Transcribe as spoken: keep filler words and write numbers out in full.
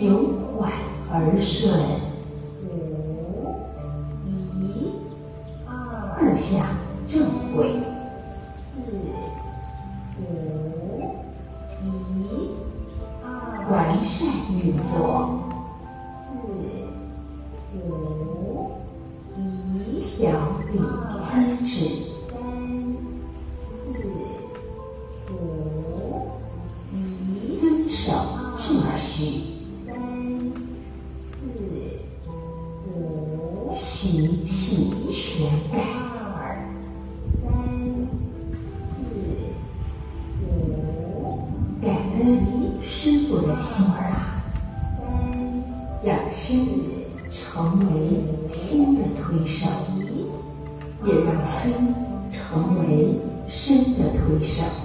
由缓而顺， 五、一、二、 步向正轨。 四、五、一、二、 完善运作， 四、五、一、 调理机制， 三、四、五、一、 遵守秩序， 三、四、五、 习气全改。 二、三、四、五、 感恩师父的心法， 三、 让身成为心的推手，也让心成为身的推手。